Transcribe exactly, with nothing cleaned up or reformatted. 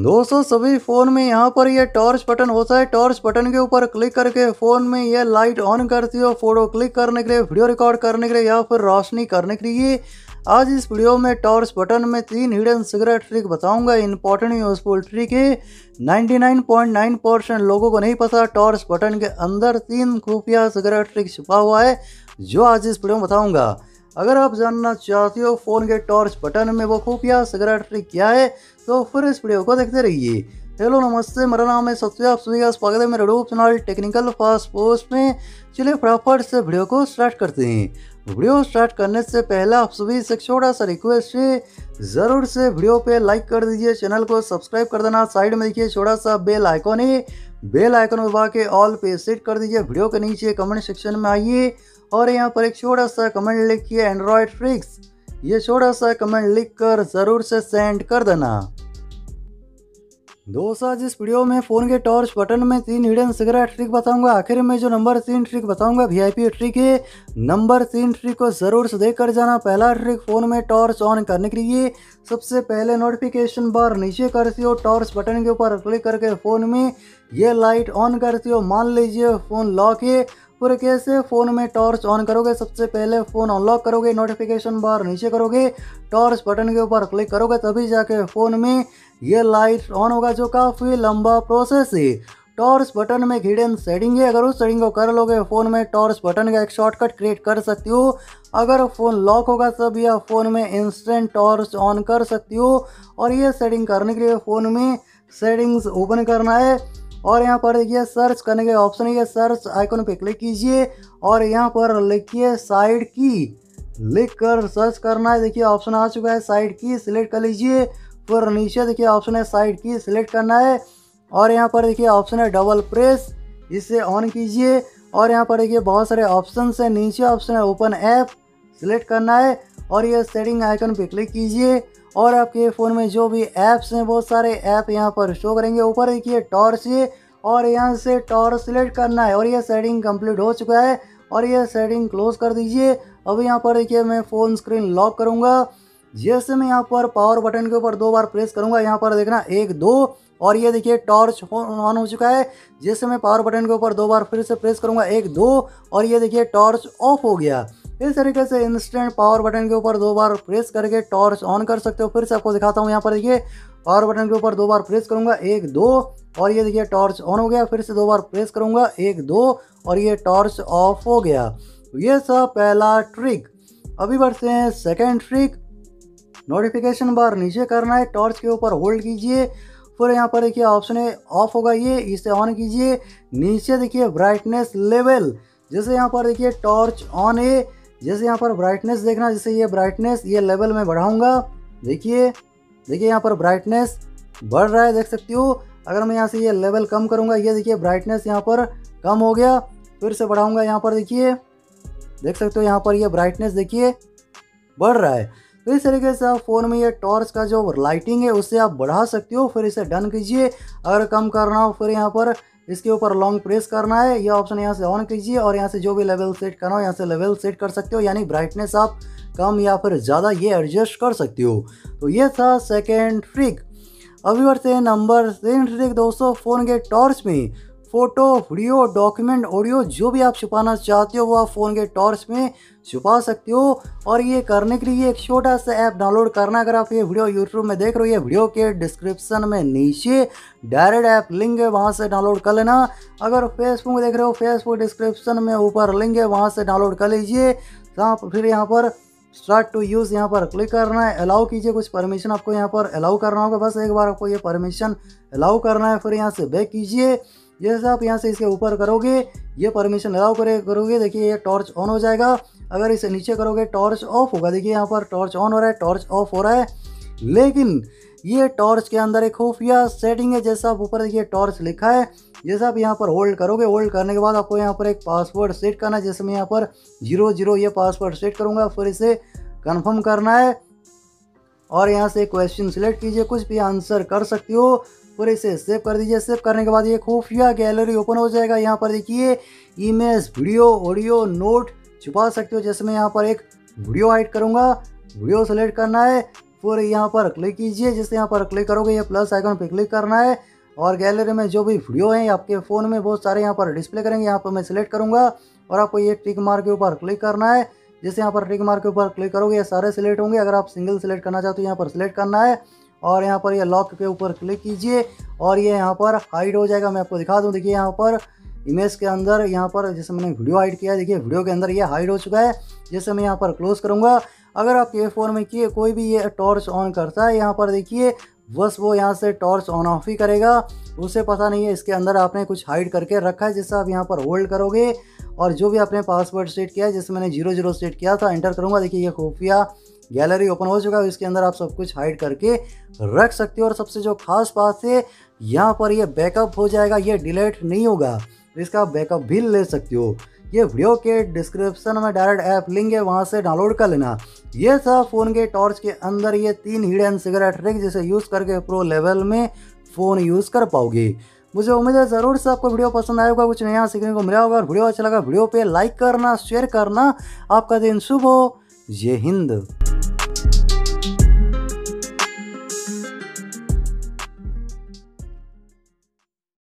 दोस्तों सभी फ़ोन में यहाँ पर ये टॉर्च बटन होता है। टॉर्च बटन के ऊपर क्लिक करके फ़ोन में ये लाइट ऑन करती हो फ़ोटो क्लिक करने के लिए, वीडियो रिकॉर्ड करने के लिए या फिर रोशनी करने के लिए। आज इस वीडियो में टॉर्च बटन में तीन हिडन सीक्रेट ट्रिक बताऊंगा। इंपॉर्टेंट यूजफुल ट्रिक है। निन्यानवे पॉइंट नौ परसेंट लोगों को नहीं पता टॉर्च बटन के अंदर तीन खुफिया सीक्रेट ट्रिक छुपा हुआ है, जो आज इस वीडियो में बताऊंगा। अगर आप जानना चाहते हो फ़ोन के टॉर्च बटन में वो खुफिया सीक्रेट ट्रिक क्या है, तो फिर इस वीडियो को देखते रहिए। हेलो नमस्ते, मेरा नाम है सत्य, आप सभी का स्वागत है मेरे YouTube channel technical fast post में। चलिए फटाफट से वीडियो को स्टार्ट करते हैं। वीडियो स्टार्ट करने से पहले आप सभी से छोटा सा रिक्वेस्ट है, ज़रूर से वीडियो पे लाइक कर दीजिए, चैनल को सब्सक्राइब कर देना। साइड में देखिए छोटा सा बेल आइकॉन है, बेल आइकॉन दबा के ऑल पे सेट कर दीजिए। वीडियो के नीचे कमेंट सेक्शन में आइए और यहाँ पर एक छोटा सा कमेंट लिखिए एंड्रॉयड ट्रिक्स। ये छोटा सा कमेंट लिख कर ज़रूर से सेंड कर देना। दोस्तों आज इस वीडियो में फ़ोन के टॉर्च बटन में तीन हिडन सीक्रेट ट्रिक बताऊंगा। आखिर में जो नंबर तीन ट्रिक बताऊंगा वीआईपी ट्रिक है। नंबर तीन ट्रिक को ज़रूर से देख कर जाना। पहला ट्रिक, फ़ोन में टॉर्च ऑन करने के लिए सबसे पहले नोटिफिकेशन बार नीचे करती हो, टॉर्च बटन के ऊपर क्लिक करके फ़ोन में ये लाइट ऑन करती हो। मान लीजिए फ़ोन लॉक है, फिर कैसे फ़ोन में टॉर्च ऑन करोगे? सबसे पहले फ़ोन अनलॉक करोगे, नोटिफिकेशन बार नीचे करोगे, टॉर्च बटन के ऊपर क्लिक करोगे, तभी जाके फ़ोन में ये लाइट ऑन होगा, जो काफ़ी लंबा प्रोसेस है। टॉर्च बटन में हिडन सेटिंग है, अगर उस सेटिंग को कर लोगे फ़ोन में टॉर्च बटन का एक शॉर्टकट क्रिएट कर सकती हो। अगर फ़ोन लॉक होगा तब यह फ़ोन में इंस्टेंट टॉर्च ऑन कर सकती हो। और ये सेटिंग करने के लिए फ़ोन में सेटिंग्स ओपन करना है और यहाँ पर देखिए सर्च करने के ऑप्शन है, सर्च आइकन पे क्लिक कीजिए और यहाँ पर लिखिए साइड की, लिख कर सर्च करना है। देखिए ऑप्शन आ चुका है, साइड की सिलेक्ट कर लीजिए। फिर नीचे देखिए ऑप्शन है साइड की सिलेक्ट करना है और यहाँ पर देखिए ऑप्शन है डबल प्रेस, इसे ऑन कीजिए। और यहाँ पर देखिए बहुत सारे ऑप्शन है, नीचे ऑप्शन है ओपन ऐप, सिलेक्ट करना है और ये सेटिंग आइकन पे क्लिक कीजिए और आपके फ़ोन में जो भी ऐप्स हैं बहुत सारे ऐप यहाँ पर शो करेंगे। ऊपर देखिए टॉर्च है और यहाँ से टॉर्च सिलेक्ट करना है और ये सेटिंग कंप्लीट हो चुका है और ये सेटिंग क्लोज कर दीजिए। अभी यहाँ पर देखिए मैं फ़ोन स्क्रीन लॉक करूँगा। जैसे मैं यहाँ पर पावर बटन के ऊपर दो बार प्रेस करूँगा, यहाँ पर देखना एक दो और ये देखिए टॉर्च ऑन हो चुका है। जैसे मैं पावर बटन के ऊपर दो बार फिर से प्रेस करूँगा, एक दो और ये देखिए टॉर्च ऑफ हो गया। इस तरीके से इंस्टेंट पावर बटन के ऊपर दो बार प्रेस करके टॉर्च ऑन कर सकते हो। फिर से आपको दिखाता हूँ, यहाँ पर देखिए पावर बटन के ऊपर दो बार प्रेस करूँगा, एक दो और ये देखिए टॉर्च ऑन हो गया। फिर से दो बार प्रेस करूँगा, एक दो और ये टॉर्च ऑफ हो गया। तो ये सब पहला ट्रिक। अभी बढ़ते हैं सेकेंड ट्रिक। नोटिफिकेशन बार नीचे करना है, टॉर्च के ऊपर होल्ड कीजिए, फिर यहाँ पर देखिए ऑप्शन है ऑफ होगा, ये इसे ऑन कीजिए। नीचे देखिए ब्राइटनेस लेवल, जैसे यहाँ पर देखिए टॉर्च ऑन है, जैसे यहाँ पर ब्राइटनेस देखना, जैसे ये ब्राइटनेस ये लेवल में बढ़ाऊंगा, देखिए देखिए यहाँ पर ब्राइटनेस बढ़ रहा है, देख सकती हो। अगर मैं यहाँ से ये लेवल कम करूँगा, ये देखिए ब्राइटनेस यहाँ पर कम हो गया। फिर से बढ़ाऊँगा, यहाँ पर देखिए देख सकते हो यहाँ पर ये ब्राइटनेस देखिए बढ़ रहा है। तो इस तरीके से आप फ़ोन में ये टॉर्च का जो लाइटिंग है उससे आप बढ़ा सकते हो। फिर इसे डन कीजिए। अगर कम करना हो फिर यहाँ पर इसके ऊपर लॉन्ग प्रेस करना है, ये ऑप्शन यहाँ से ऑन कीजिए और यहाँ से जो भी लेवल सेट करना हो यहाँ से लेवल सेट कर सकते हो, यानी ब्राइटनेस आप कम या फिर ज़्यादा ये एडजस्ट कर सकते हो। तो ये था सेकेंड ट्रिक। अभी बढ़ते हैं नंबर तीन ट्रिक। दोस्तों फ़ोन के टॉर्च में फ़ोटो, वीडियो, डॉक्यूमेंट, ऑडियो जो भी आप छुपाना चाहते हो वो आप फ़ोन के टॉर्च में छुपा सकते हो। और ये करने के लिए एक छोटा सा ऐप डाउनलोड करना। अगर आप ये वीडियो यूट्यूब में देख रहे हो, ये वीडियो के डिस्क्रिप्शन में नीचे डायरेक्ट ऐप लिंक है, वहाँ से डाउनलोड कर लेना। अगर फेसबुक में देख रहे हो, फेसबुक डिस्क्रिप्शन में ऊपर लिंक है, वहाँ से डाउनलोड कर लीजिए। फिर यहाँ पर स्टार्ट टू यूज़ यहाँ पर क्लिक करना है, अलाउ कीजिए। कुछ परमिशन आपको यहाँ पर अलाउ करना होगा, बस एक बार आपको ये परमिशन अलाउ करना है। फिर यहाँ से बैक कीजिए। जैसे आप यहाँ से इसके ऊपर करोगे, ये परमिशन अलाउ करे करोगे, देखिए ये टॉर्च ऑन हो जाएगा। अगर इसे नीचे करोगे टॉर्च ऑफ होगा। देखिए यहाँ पर टॉर्च ऑन हो रहा है, टॉर्च ऑफ हो रहा है। लेकिन ये टॉर्च के अंदर एक खुफिया सेटिंग है। जैसा आप ऊपर देखिए टॉर्च लिखा है, जैसा आप यहाँ पर होल्ड करोगे, होल्ड करने के बाद आपको यहाँ पर एक पासवर्ड सेट करना है। जैसे मैं यहाँ पर जीरो जीरो ये पासवर्ड सेट करूँगा, फिर इसे कन्फर्म करना है और यहाँ से क्वेश्चन सिलेक्ट कीजिए, कुछ भी आंसर कर सकती हो। फिर इसे सेव कर दीजिए। सेव करने के बाद ये खुफिया गैलरी ओपन हो जाएगा। यहाँ पर देखिए इमेज, वीडियो, ऑडियो, नोट छुपा सकते हो। जैसे मैं यहाँ पर एक वीडियो हाइड करूँगा, वीडियो सेलेक्ट करना है, फिर यहाँ पर क्लिक कीजिए। जिससे यहाँ पर क्लिक करोगे ये प्लस आइकन पे क्लिक करना है और गैलरी में जो भी वीडियो हैं आपके फ़ोन में बहुत सारे यहाँ पर डिस्प्ले करेंगे। यहाँ पर मैं सिलेक्ट करूँगा और आपको ये टिक मार्क के ऊपर क्लिक करना है। जिससे यहाँ पर टिक मार्क के ऊपर क्लिक करोगे ये सारे सिलेक्ट होंगे। अगर आप सिंगल सिलेक्ट करना चाहते हो यहाँ पर सिलेक्ट करना है और यहाँ पर ये लॉक के ऊपर क्लिक कीजिए और ये यहाँ पर हाइड हो जाएगा। मैं आपको दिखा दूँ, देखिए यहाँ पर इमेज के अंदर यहाँ पर जैसे मैंने वीडियो हाइड किया है, देखिए वीडियो के अंदर ये हाइड हो चुका है। जैसे मैं यहाँ पर क्लोज करूँगा, अगर आपके फ़ोन में किए कोई भी ये टॉर्च ऑन करता है यहाँ पर देखिए बस वो यहाँ से टॉर्च ऑन ऑफ ही करेगा, उसे पता नहीं है इसके अंदर आपने कुछ हाइड करके रखा है। जिससे आप यहाँ पर होल्ड करोगे और जो भी आपने पासवर्ड सेट किया है, जैसे मैंने जीरो जीरो सेट किया था, एंटर करूँगा, देखिए ये खुफिया गैलरी ओपन हो चुका है। इसके अंदर आप सब कुछ हाइड करके रख सकते हो। और सबसे जो खास बात है यहाँ पर ये बैकअप हो जाएगा, ये डिलीट नहीं होगा, इसका बैकअप भी ले सकते हो। ये वीडियो के डिस्क्रिप्शन में डायरेक्ट ऐप लिंक है, वहाँ से डाउनलोड कर लेना। ये था फ़ोन के टॉर्च के अंदर ये तीन हिडन सिगरेट ट्रिक जिसे यूज़ करके प्रो लेवल में फ़ोन यूज़ कर पाओगे। मुझे उम्मीद है ज़रूर से आपको वीडियो पसंद आएगा, कुछ नया सीखने को मिला होगा। और वीडियो अच्छा लगा वीडियो पे लाइक करना, शेयर करना। आपका दिन शुभ हो। जय हिंद।